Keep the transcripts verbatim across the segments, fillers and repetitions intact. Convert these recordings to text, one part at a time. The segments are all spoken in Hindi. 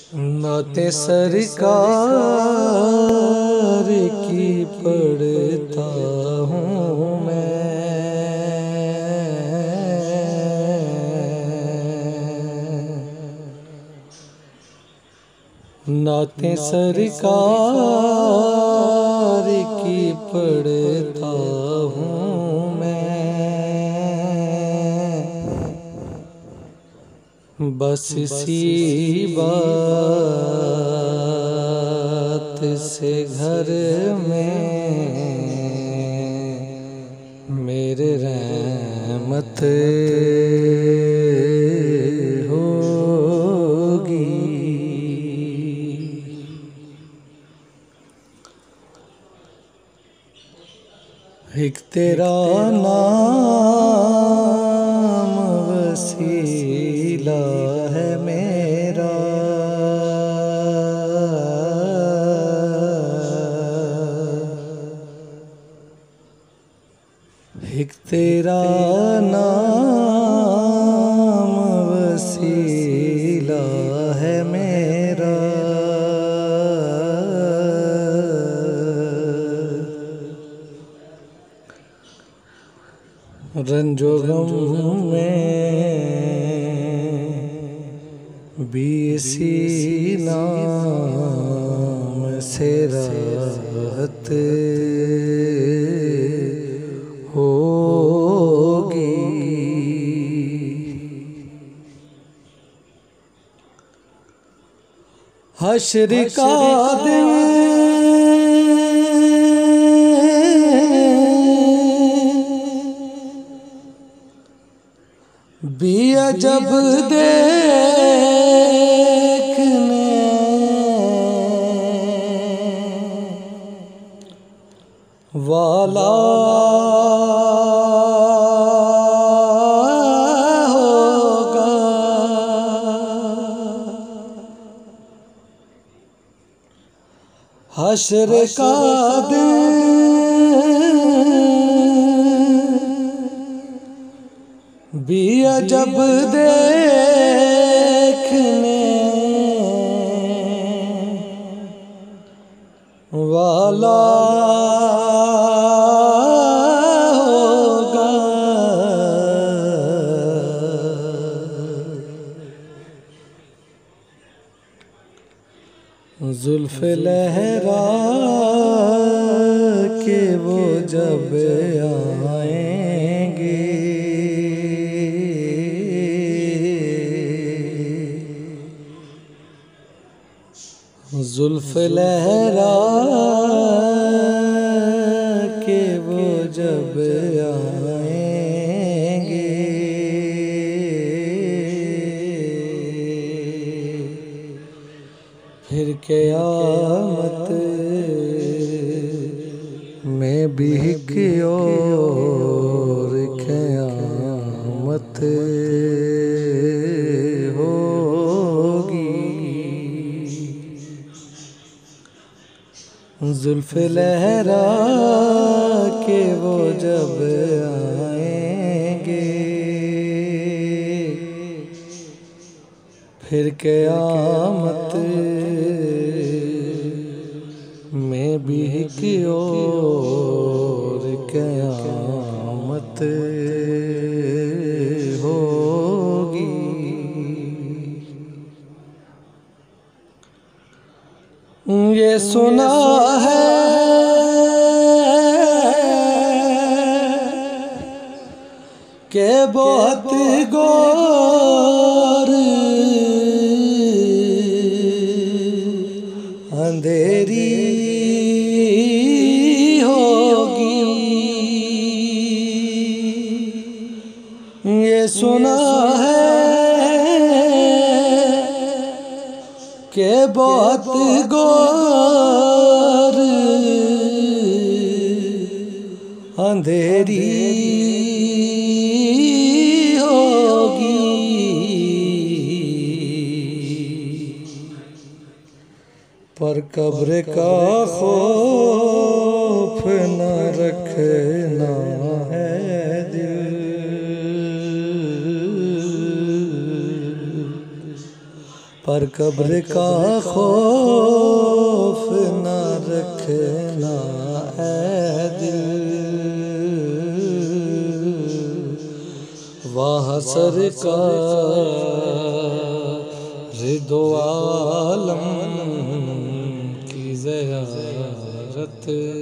नाते सरकार की पढ़ता हूँ मैं, नाते सरकार की पढ़ता हूँ मैं। बस इसी बात से घर में मेरे रहमत होगी। एक तेरा नाम वसीला है मेरा, एक तेरा नाम वसीला है मेरा। रंजो गम में भी इसी नाम से राहत होगी। हश्र का दिन भी अजब देखने वाला होगा। हश्र का दिन भी अजब देखने वाला होगा। जुल्फ लहरा के वो जब आएंगे, जुल्फ लहरा के वो जब आएंगे, फिर क़यामत में भी एक और क़यामत जुल्फ लहरा के वो जब आएंगे, फिर क़यामत में भी एक और क़यामत होगी। ये सुना है कि बहुत गौर अंधेरी होगी। ये सुना है कि बहुत गौर अंधेरी होगी। पर कब्र का खौफ न रखना है दिल, पर कब्र का खौफ न रखना है दिल, वहाँ सरकार दो आलम की ज़ियारत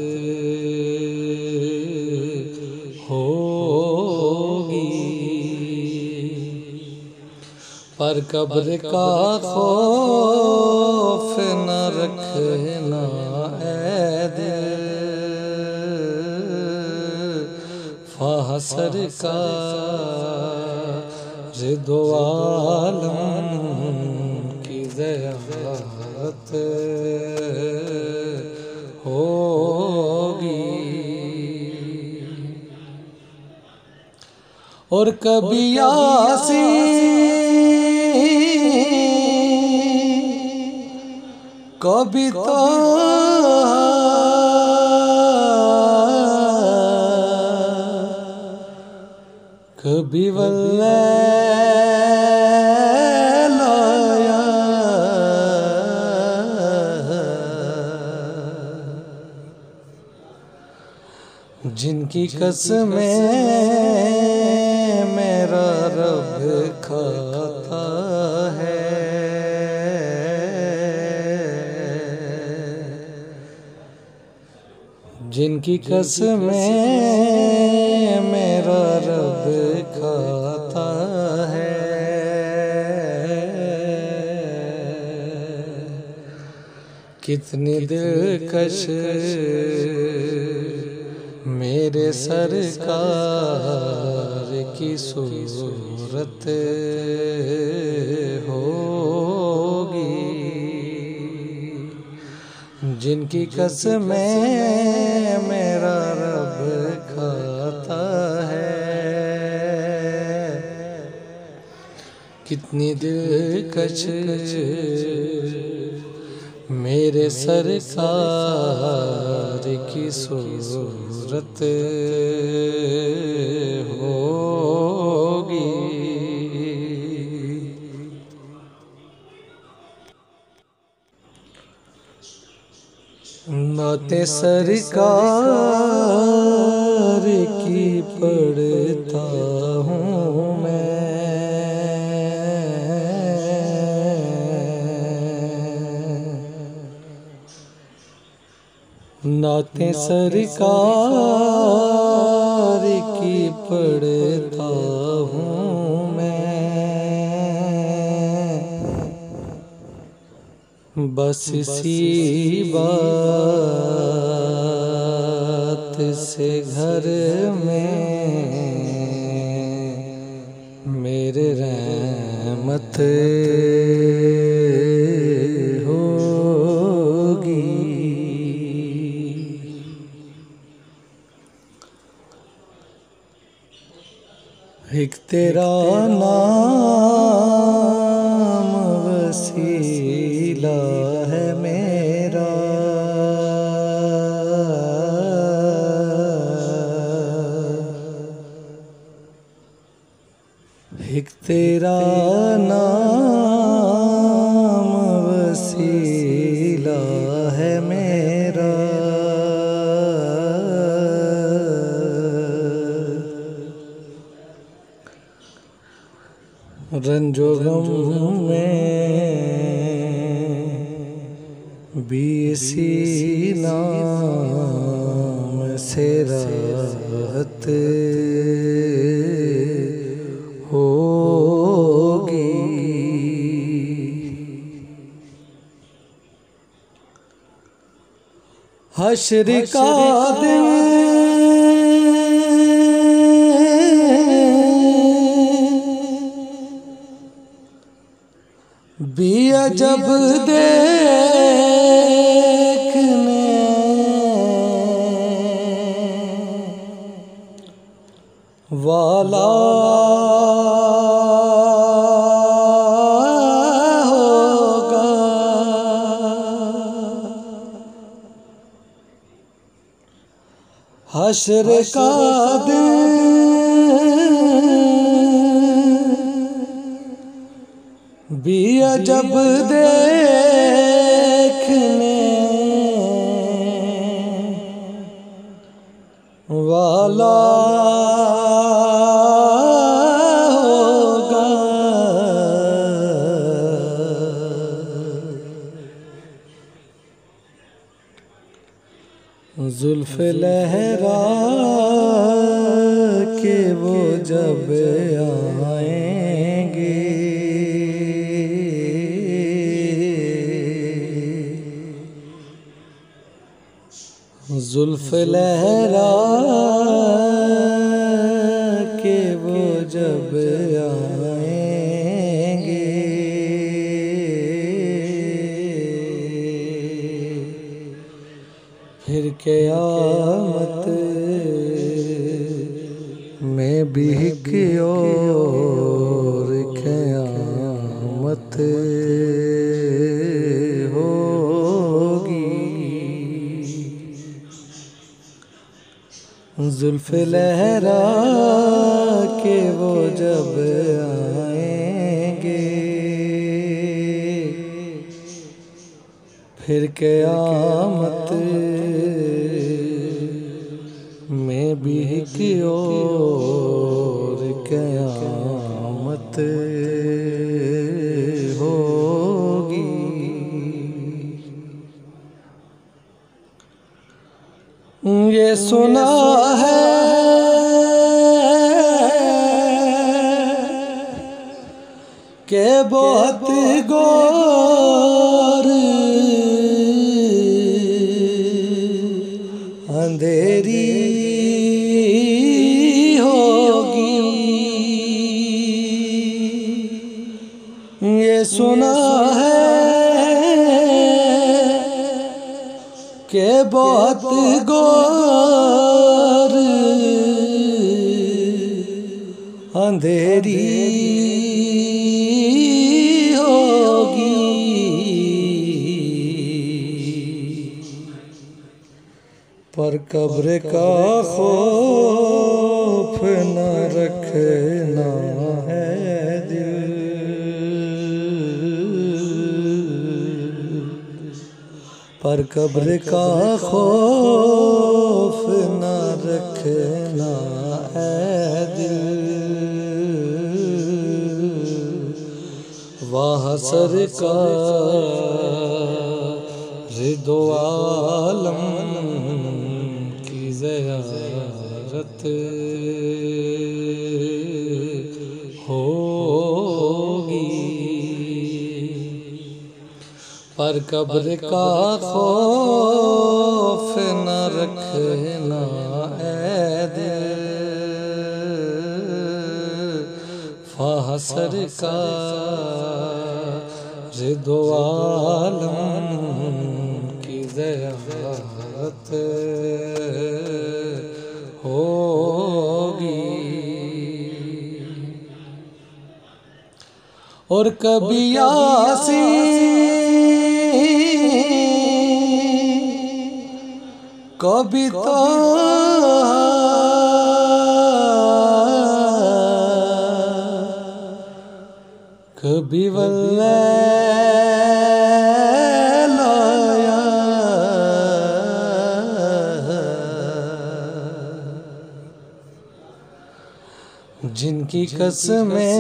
होगी। पर कब्र का खौफ न रखना है दिल, वहाँ सरकार दो आलम की ज़ियारत होगी। और कभी यासीन कभी तो कभी वल्लैया, जिनकी कसमें मेरा रब खाता है, जिनकी कसमें मेरा रब खाता है। कितनी दिलकश मेरे सरकार की सूरत होगी, जिनकी कसमें मेरा रब खाता है। कितनी दिलकश मेरे सरकार की सूरत होगी। नाते सरकार की पढ़ता हूँ मैं, नाते सरकार की पढ़ता हूँ मैं, बस इसी बात से घर में मेरे रहमत एक तेरा नाम वसीला है मेरा, एक तेरा नाम वसीला है मेरा। रंजो गम में भी इसी नाम से राहत होगी। हश्र का दिन भी अजब देखने वाला होगा। हश्र का दिन भी अजब देखने वाला होगा, जुल्फ लहरा के वो जब आएंगे, जुल्फ लहरा के वो जब आएंगे, फिर क़यामत में भी और क़यामत होगी, जुल्फ लहरा के वो जब आएंगे, फिर क़यामत में भी और क़यामत होगी। ये सुना है कि बहुत गौर अंधेरी होगी, ये सुना है कि बहुत गौर अंधेरी होगी, पर कब्र का खौफ न रखना है दिल, पर कब्र का खौफ न रखना है दिल, वहाँ सरकार दो आलम की ज़ियारत होगी, पर कब्र का खौफ न रखना है दिल, वहाँ सरकार दो आलम की ज़ियारत होगी। और कभी यासीन कभी तो कभी वल्लैया, जिनकी कसमें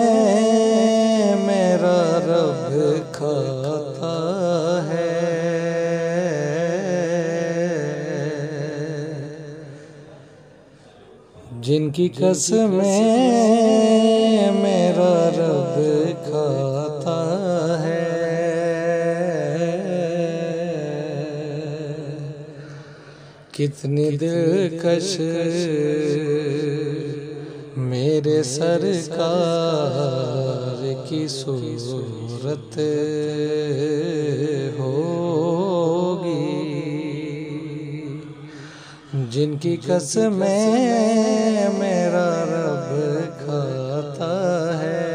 मेरा रब खाता है, जिनकी कसमें मेरा रब खाता है, कितनी दिलकश मेरे सरकार की सूरत होगी, जिनकी कसमें मेरा रब खाता है,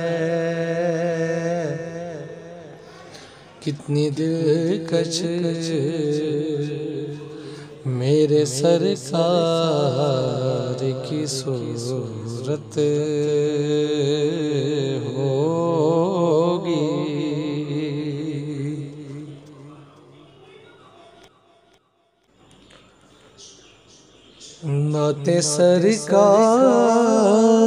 कितनी दिलकश मेरे सरकार की सूरत होगी। नाते सरकार